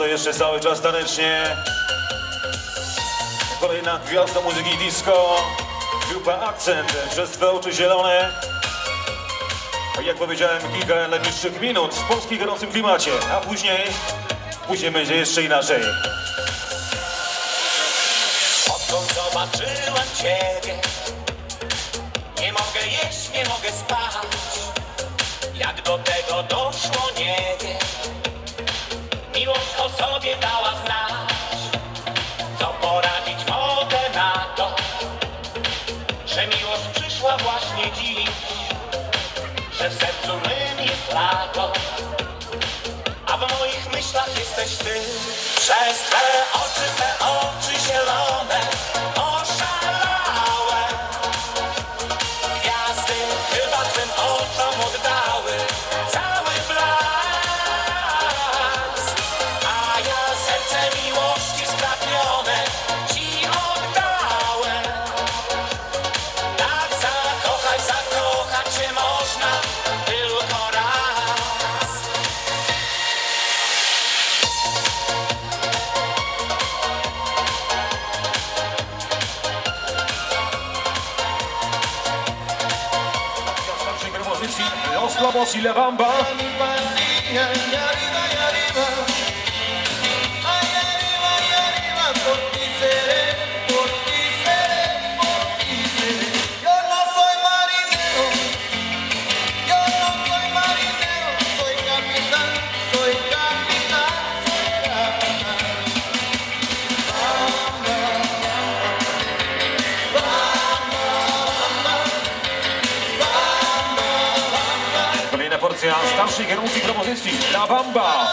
to jeszcze cały czas tanecznie. Kolejna gwiazda muzyki disco, grupa Akcent, przez Twe oczy zielone. A jak powiedziałem, kilka najbliższych minut w polskim gorącym klimacie, a później będzie jeszcze inaczej. Odkąd zobaczyłem Ciebie, nie mogę jeść, nie mogę spać. Jak do tego doszło, nie wiem. Miłość o sobie dała znać. Co poradzić mogę na to, że miłość przyszła właśnie dziś, że w sercu mym jest lato, a w moich myślach jesteś Ty. Przez Twe oczy zielone oszalałe. Gwiazdy chyba Twym oczom oddały cały blask, a ja serce miłości spragnione Ci oddałem. Tak zakochać się można tylko raz. Los Lobos y La Bamba. Porcja starszej kierunki propozycji La Bamba.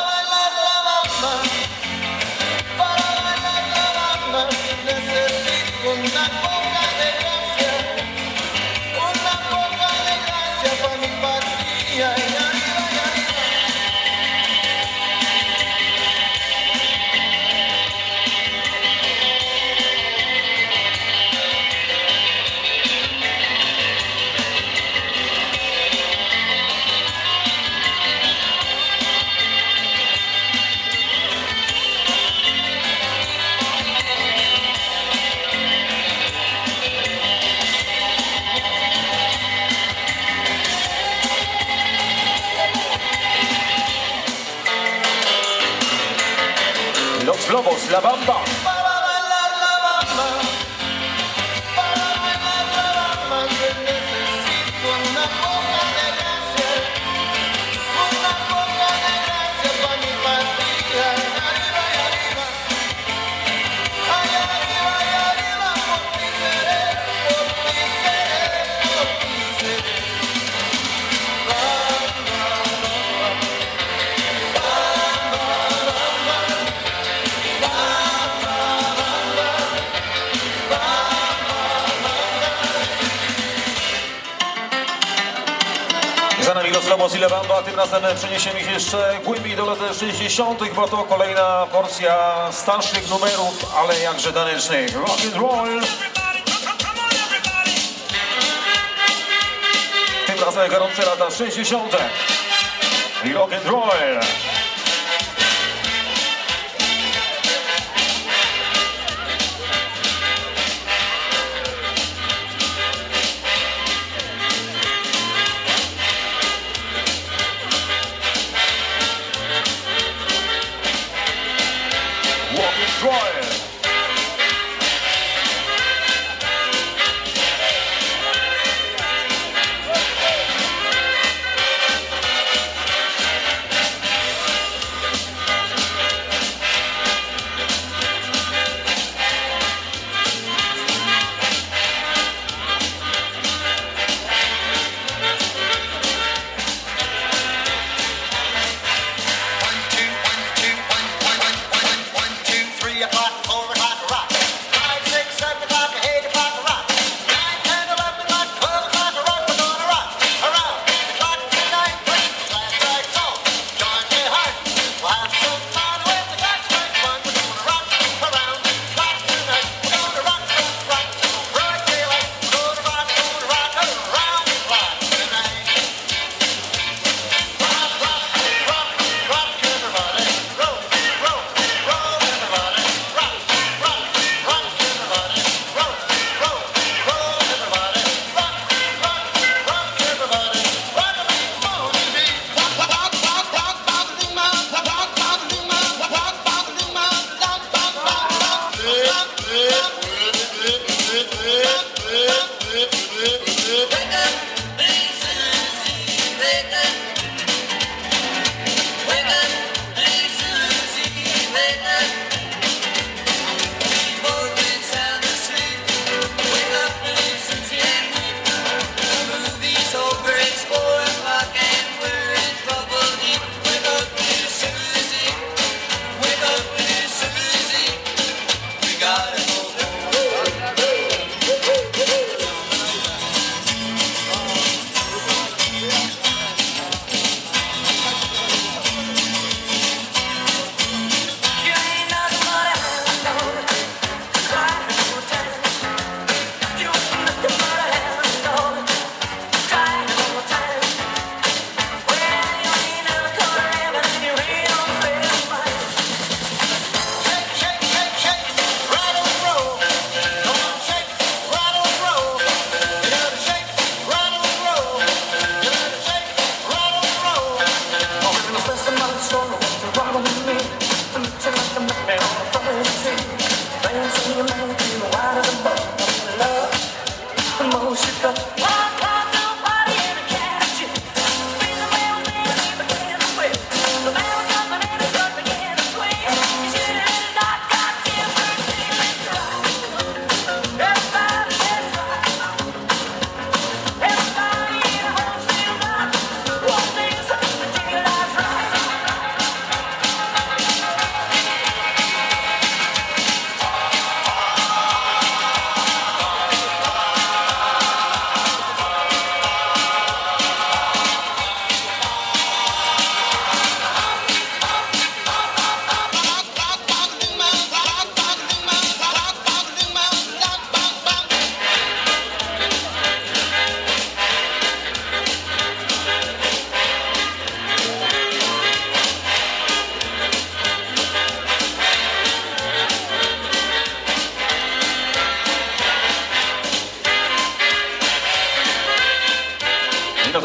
Los Lobos, La Bamba. Za nami Los Lobos y La Bamba, tym razem przeniesiemy się jeszcze głębiej do lat 60., bo to kolejna porcja starszych numerów, ale jakże tanecznych. Rock and roll! Tym razem gorące lata 60. i rock and roll!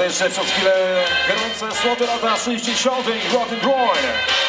jeszcze przez chwilę kierujące złote lata 60. i rock and roll.